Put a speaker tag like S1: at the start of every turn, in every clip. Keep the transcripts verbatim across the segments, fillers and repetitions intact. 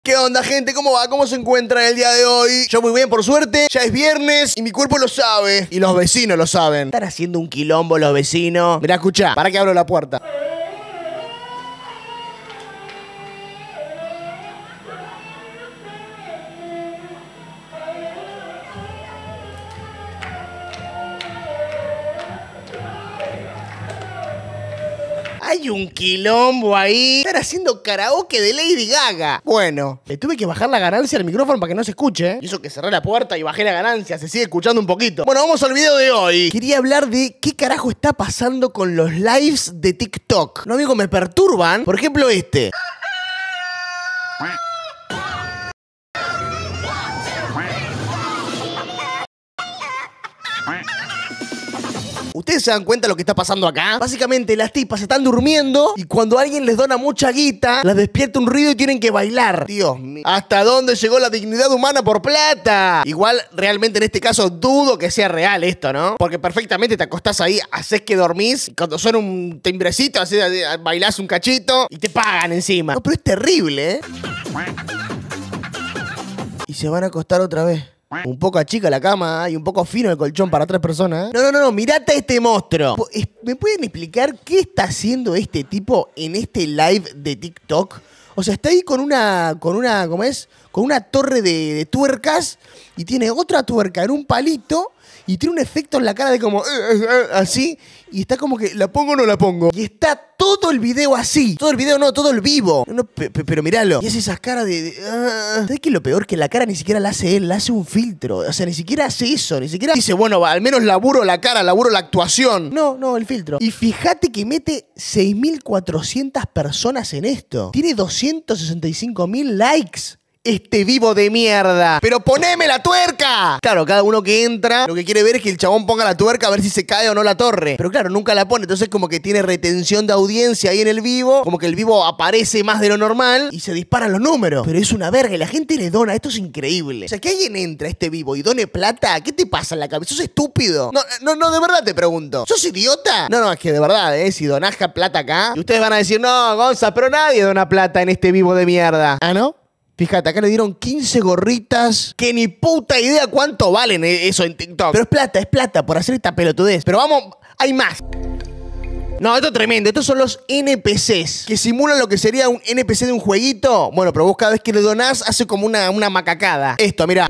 S1: ¿Qué onda, gente? ¿Cómo va? ¿Cómo se encuentran el día de hoy? Yo muy bien, por suerte. Ya es viernes y mi cuerpo lo sabe. Y los vecinos lo saben. Están haciendo un quilombo los vecinos. Mirá, escuchá. Para que abro la puerta. Hay un quilombo ahí. Están haciendo karaoke de Lady Gaga. Bueno, le tuve que bajar la ganancia al micrófono para que no se escuche, ¿eh? Y eso que cerré la puerta y bajé la ganancia. Se sigue escuchando un poquito. Bueno, vamos al video de hoy. Quería hablar de qué carajo está pasando con los lives de TikTok. No, amigo, me perturban. Por ejemplo, este. ¿Ustedes se dan cuenta de lo que está pasando acá? Básicamente las tipas están durmiendo y cuando alguien les dona mucha guita, las despierta un ruido y tienen que bailar. Dios mío. ¿Hasta dónde llegó la dignidad humana por plata? Igual, realmente en este caso dudo que sea real esto, ¿no? Porque perfectamente te acostás ahí, haces que dormís, y cuando suena un timbrecito, así, bailás un cachito y te pagan encima. No, pero es terrible, ¿eh? Y se van a acostar otra vez. Un poco chica la cama y un poco fino el colchón para tres personas, ¿eh? No, no, no, no, mirate a este monstruo. ¿Me pueden explicar qué está haciendo este tipo en este live de TikTok? O sea, está ahí con una, con una, ¿cómo es? Con una torre de, de tuercas y tiene otra tuerca en un palito y tiene un efecto en la cara de como, eh, eh, eh, así, y está como que, ¿la pongo o no la pongo? Y está todo el video así. Todo el video no, todo el vivo. No, pe pe pero míralo. Y hace esas caras de... de uh. ¿Sabes qué es lo peor? Que la cara ni siquiera la hace él, la hace un filtro. O sea, ni siquiera hace eso. Ni siquiera dice, bueno, al menos laburo la cara, laburo la actuación. No, no, el filtro. Y fíjate que mete seis mil cuatrocientas personas en esto. Tiene doscientos sesenta y cinco mil likes. Este vivo de mierda. ¡Pero poneme la tuerca! Claro, cada uno que entra, lo que quiere ver es que el chabón ponga la tuerca a ver si se cae o no la torre. Pero claro, nunca la pone. Entonces como que tiene retención de audiencia ahí en el vivo. Como que el vivo aparece más de lo normal y se disparan los números. Pero es una verga y la gente le dona. Esto es increíble. O sea, que alguien entra a este vivo y done plata. ¿Qué te pasa en la cabeza? ¿Sos estúpido? No, no, no, de verdad te pregunto. ¿Sos idiota? No, no, es que de verdad, ¿eh? Si donás plata acá. Y ustedes van a decir, no, Gonza, pero nadie dona plata en este vivo de mierda. ¿Ah, no? Fíjate, acá le dieron quince gorritas. Que ni puta idea cuánto valen eso en TikTok. Pero es plata, es plata por hacer esta pelotudez. Pero vamos, hay más. No, esto es tremendo. Estos son los N P Cs. Que simulan lo que sería un N P C de un jueguito. Bueno, pero vos cada vez que le donás hace como una, una macacada. Esto, mirá.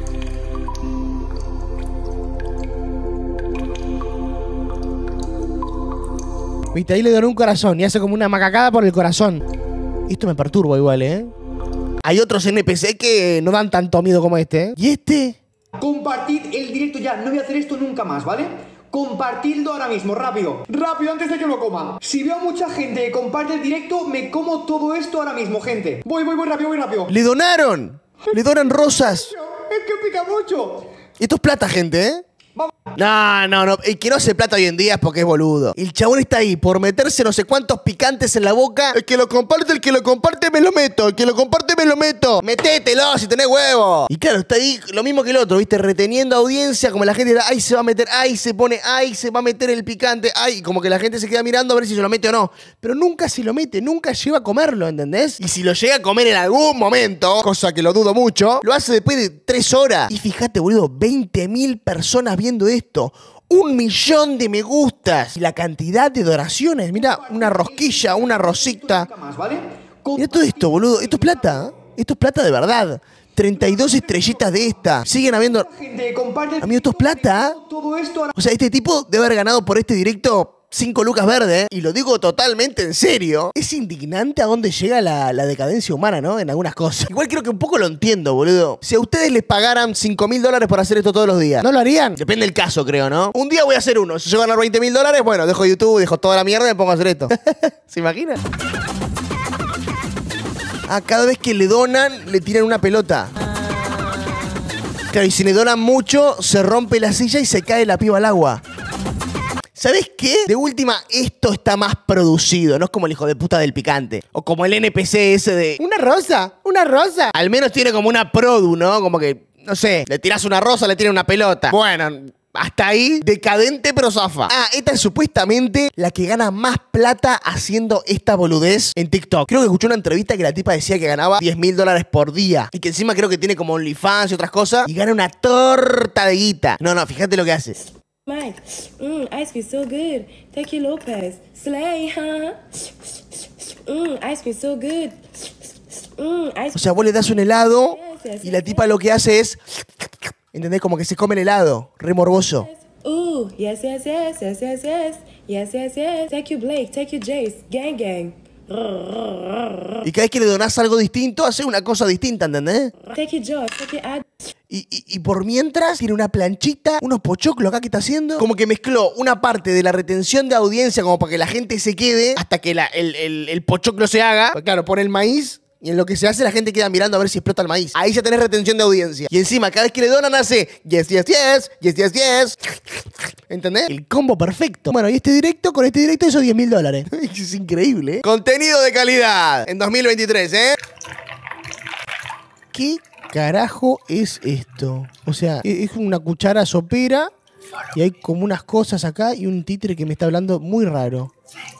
S1: Viste, ahí le doné un corazón y hace como una macacada por el corazón. Esto me perturba igual, ¿eh? Hay otros N P C que no dan tanto miedo como este, ¿eh? ¿Y este?
S2: Compartid el directo ya, no voy a hacer esto nunca más, ¿vale? Compartidlo ahora mismo, rápido. Rápido, antes de que lo coma. Si veo a mucha gente que comparte el directo, me como todo esto ahora mismo, gente. Voy, voy, voy rápido, voy rápido.
S1: ¡Le donaron! ¡Le donan rosas!
S2: Es que pica mucho.
S1: Esto es plata, gente, ¿eh? No, no, no. El que no hace plata hoy en día es porque es boludo. El chabón está ahí por meterse no sé cuántos picantes en la boca. El que lo comparte, el que lo comparte me lo meto. El que lo comparte me lo meto. Metételo si tenés huevo. Y claro, está ahí lo mismo que el otro, ¿viste? Reteniendo audiencia, como la gente da, ay, se va a meter, ay, se pone, ay, se va a meter el picante, ay, como que la gente se queda mirando a ver si se lo mete o no. Pero nunca se lo mete, nunca llega a comerlo, ¿entendés? Y si lo llega a comer en algún momento, cosa que lo dudo mucho, lo hace después de tres horas. Y fíjate, boludo, veinte mil personas viendo esto. Un millón de me gustas. Y la cantidad de donaciones. Mira, una rosquilla, una rosita. Mira todo esto, boludo. Esto es plata, ¿eh? Esto es plata de verdad. treinta y dos estrellitas de esta. Siguen habiendo... Amigo, esto es plata, ¿eh? O sea, este tipo debe haber ganado por este directo cinco lucas verdes, ¿eh? Y lo digo totalmente en serio. Es indignante a dónde llega la, la decadencia humana, ¿no? En algunas cosas. Igual creo que un poco lo entiendo, boludo. Si a ustedes les pagaran cinco mil dólares por hacer esto todos los días, ¿no lo harían? Depende del caso, creo, ¿no? Un día voy a hacer uno. Si yo ganar veinte mil dólares, bueno, dejo YouTube, dejo toda la mierda y me pongo a hacer esto. ¿Se imaginan? Ah, cada vez que le donan, le tiran una pelota. Claro, y si le donan mucho, se rompe la silla y se cae la piba al agua. ¿Sabés qué? De última, esto está más producido. No es como el hijo de puta del picante. O como el N P C ese de... ¡Una rosa! ¡Una rosa! Al menos tiene como una produ, ¿no? Como que, no sé, le tirás una rosa, le tiras una pelota. Bueno, Hasta ahí, decadente pero zafa. Ah, esta es supuestamente la que gana más plata haciendo esta boludez en TikTok. Creo que escuché una entrevista que la tipa decía que ganaba diez mil dólares por día. Y que encima creo que tiene como OnlyFans y otras cosas. Y gana una torta de guita. No, no, fíjate lo que hace.
S3: Mike, mmm, ice cream so good. Taki Lopez, slay, huh? Mmm, ice cream so good. Mmm, ice
S1: O sea, vos le das un helado y la tipa lo que hace es... ¿Entendés? Como que se come el helado. Re morboso.
S3: Ooh, yes, yes, yes, yes, yes, yes. Yes, yes, yes. Take you Blake, take you Jace, gang, gang.
S1: Y cada vez que le donás algo distinto, hace una cosa distinta, ¿entendés?
S3: Take you Josh, take you Ad.
S1: Y, y, y por mientras tiene una planchita, unos pochoclos acá que está haciendo. Como que mezcló una parte de la retención de audiencia como para que la gente se quede hasta que la, el, el, el pochoclo se haga. Pues claro, pone el maíz y en lo que se hace la gente queda mirando a ver si explota el maíz. Ahí ya tenés retención de audiencia. Y encima, cada vez que le donan hace yes, yes, yes, yes, yes, yes. ¿Entendés? El combo perfecto. Bueno, y este directo, con este directo hizo diez mil dólares. Es increíble, ¿eh? Contenido de calidad en dos mil veintitrés, ¿eh? ¿Qué carajo es esto? O sea, es una cuchara sopera y hay como unas cosas acá y un títere que me está hablando muy raro.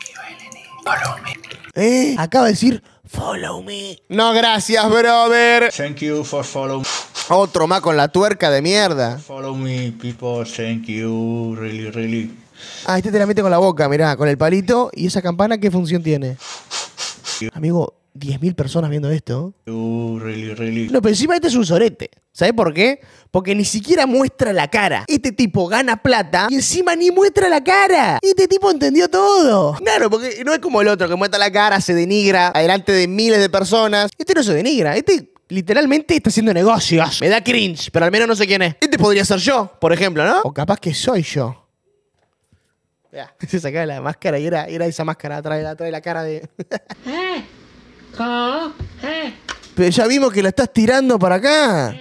S1: ¿Eh? Acaba de decir follow me. No, gracias, brother.
S4: Thank you for follow.
S1: Otro más con la tuerca de mierda.
S4: Follow me, people. Thank you. Really, really.
S1: Ah, este te la mete con la boca, mirá, con el palito. ¿Y esa campana qué función tiene? Amigo, diez mil personas viendo esto.
S4: You, really, really.
S1: No, pero encima este es un sorete. ¿Sabes por qué? Porque ni siquiera muestra la cara. Este tipo gana plata y encima ni muestra la cara. Este tipo entendió todo. Claro, porque no es como el otro que muestra la cara, se denigra adelante de miles de personas. Este no se denigra. Este literalmente está haciendo negocios. Me da cringe, pero al menos no sé quién es. Este podría ser yo, por ejemplo, ¿no? O capaz que soy yo. Ya, se sacaba la máscara y era, era esa máscara. Trae la, trae la cara de... Pero ya vimos que la estás tirando para acá.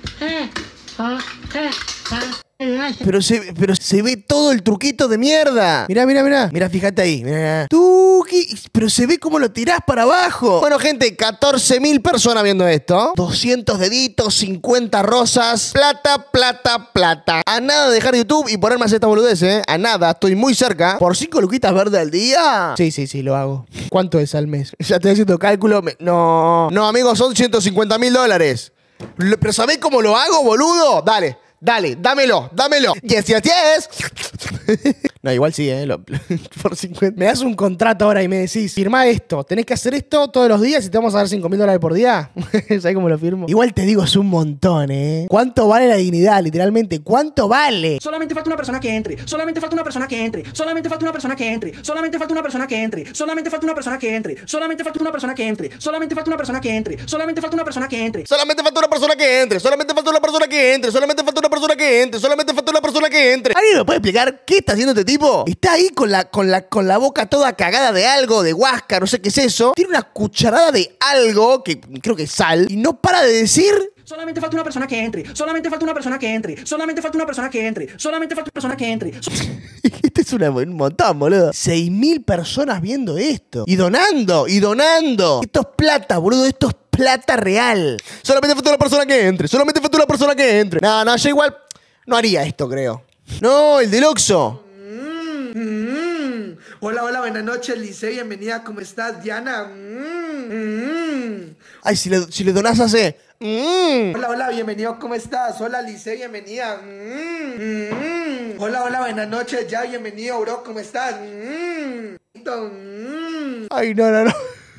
S1: Pero se, pero se ve todo el truquito de mierda. Mirá, mirá, mirá. Mirá, fíjate ahí. Mirá. Tuki. Pero se ve cómo lo tirás para abajo. Bueno, gente, catorce mil personas viendo esto. doscientos deditos, cincuenta rosas. Plata, plata, plata. A nada de dejar YouTube y ponerme a hacer esta boludez, ¿eh? A nada, estoy muy cerca. ¿Por cinco luquitas verdes al día? Sí, sí, sí, lo hago. ¿Cuánto es al mes? Ya estoy haciendo cálculo. Me... No. No, amigos, son ciento cincuenta mil dólares. ¿Pero sabés cómo lo hago, boludo? Dale. Dale, dámelo, dámelo. Yes, yes, yes. No, igual sí, ¿eh? Lo, por cincuenta. Me das un contrato ahora y me decís, firmá esto, tenés que hacer esto todos los días y te vamos a dar cinco mil dólares por día. ¿Sabés cómo lo firmo? Igual te digo, es un montón, ¿eh? ¿Cuánto vale la dignidad, literalmente? ¿Cuánto vale?
S5: Solamente falta una persona que entre. Solamente falta una persona que entre. Solamente falta una persona que entre. Solamente falta una persona que entre. Solamente falta una persona que entre. Solamente falta una persona que entre. Solamente falta una persona que entre. Solamente falta una persona que entre.
S1: Solamente falta una persona que entre. Solamente falta una persona que entre. Solamente falta una persona que entre. Solamente falta una persona que entre. ¿Alguien me puede explicar qué está haciendo este tipo? Está ahí con la, con la, con la boca toda cagada de algo, de huasca, no sé qué es eso. Tiene una cucharada de algo, que creo que es sal, y no para de decir...
S5: Solamente falta una persona que entre. Solamente falta una persona que entre. Solamente falta una persona que entre. Solamente falta una persona que entre.
S1: Este es una, un montón, boludo. seis mil personas viendo esto. Y donando, y donando. Esto es plata, boludo. Esto es plata real. Solamente falta una persona que entre. Solamente falta una persona que entre. No, no, yo igual no haría esto, creo. No, el del Oxxo.
S6: Mm, mm. Hola, hola, buenas noches, Lice. Bienvenida. ¿Cómo estás, Diana? Mm, mm.
S1: Ay, si le, si le donás hace... Mm.
S6: Hola, hola, bienvenido, ¿cómo estás? Hola, Lice, bienvenida. Mm, mm. Hola, hola, buenas noches, ya, bienvenido, bro, ¿cómo estás? Mm. Mm.
S1: Ay, no, no, no.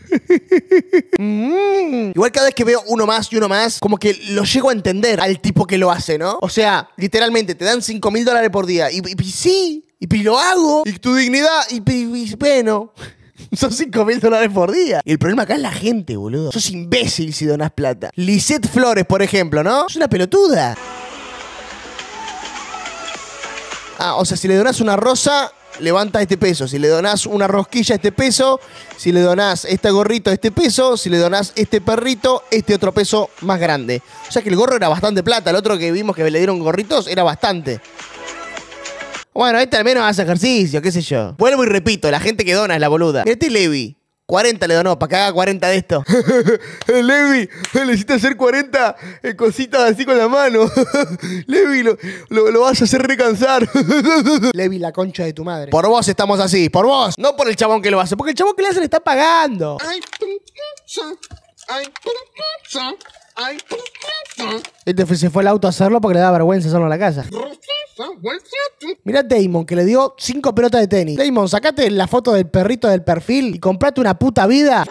S1: mm. Igual cada vez que veo uno más y uno más, como que lo llego a entender al tipo que lo hace, ¿no? O sea, literalmente, te dan cinco mil dólares por día. Y, y, y sí, y, y lo hago. Y tu dignidad, y, y, y bueno... Son cinco mil dólares por día. Y el problema acá es la gente, boludo. Sos imbécil si donás plata. Lisette Flores, por ejemplo, ¿no? Es una pelotuda. Ah, o sea, si le donás una rosa, levanta este peso. Si le donás una rosquilla, este peso. Si le donás este gorrito, este peso. Si le donás este perrito, este otro peso más grande. O sea que el gorro era bastante plata. El otro que vimos que le dieron gorritos era bastante. Bueno, este al menos hace ejercicio, qué sé yo. Vuelvo y repito, la gente que dona es la boluda. Mirá este Levi. cuarenta le donó, para que haga cuarenta de esto. Levi, necesito hacer cuarenta cositas así con la mano. Levi, lo, lo, lo vas a hacer recansar. Levi, la concha de tu madre. Por vos estamos así, por vos. No por el chabón que lo hace, porque el chabón que le hace le está pagando.
S7: Ay, princesa. Ay, princesa. Ay, princesa.
S1: Este fue, se fue al auto a hacerlo porque le da vergüenza hacerlo en la casa. Mirá a Damon, que le dio cinco pelotas de tenis. Damon, sacate la foto del perrito del perfil y comprate una puta vida.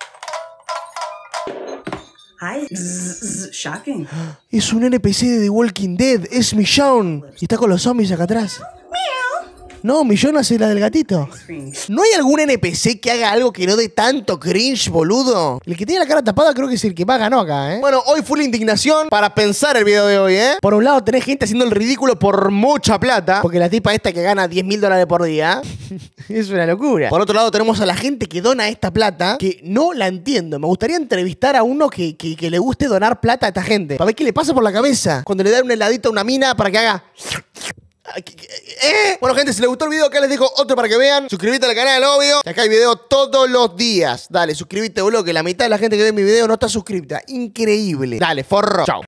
S8: Hi. Shocking.
S1: Es un N P C de The Walking Dead. Es Michonne. Y está con los zombies acá atrás. No, Michonne hace la del gatito. ¿No hay algún N P C que haga algo que no dé tanto cringe, boludo? El que tiene la cara tapada creo que es el que más ganó acá, ¿eh? Bueno, hoy fue la indignación para pensar el video de hoy, ¿eh? Por un lado tenés gente haciendo el ridículo por mucha plata, porque la tipa esta que gana diez mil dólares por día es una locura. Por otro lado tenemos a la gente que dona esta plata, que no la entiendo. Me gustaría entrevistar a uno que, que, que le guste donar plata a esta gente, para ver qué le pasa por la cabeza cuando le dan un heladito a una mina para que haga... ¿Eh? Bueno, gente, si les gustó el video, acá les dejo otro para que vean. Suscríbete al canal, obvio. Acá hay video todos los días. Dale, suscríbete, boludo, que la mitad de la gente que ve mi video no está suscripta. Increíble. Dale, forro. Chao.